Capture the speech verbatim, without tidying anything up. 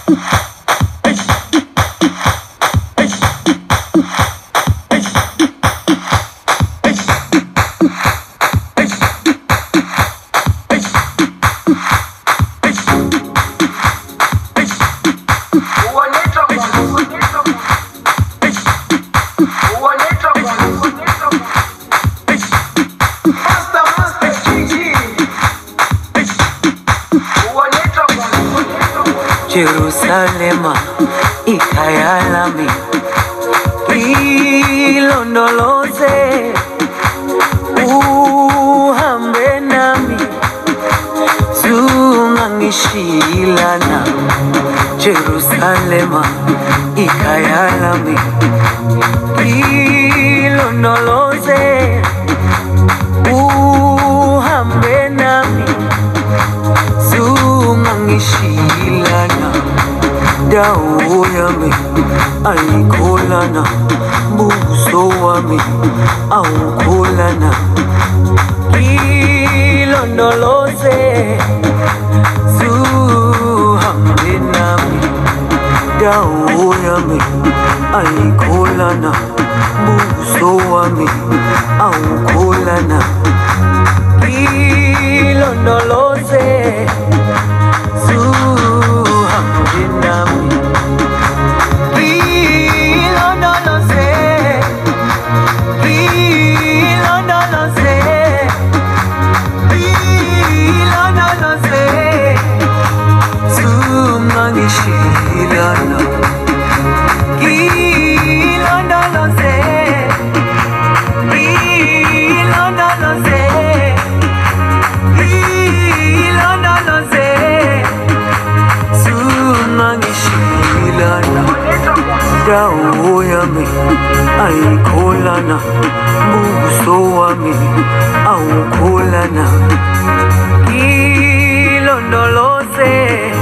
Jerusalema ikayalami ilondoloze uhambe nami zungangishilana. Jerusalema ikayalami ilondoloze uhambe nami zungangishilana. Dawo yami ayikholana, buso wami awukholana. Ilondoloze zuhambe nami. Dawo yami ayikholana, buso wami awukholana. Ilondoloze zuhambe nami. Shilana ilondoloze ilondoloze ilondoloze zungangishilana. Dawo yami ayikholana, buso wami awukholana. Ilondoloze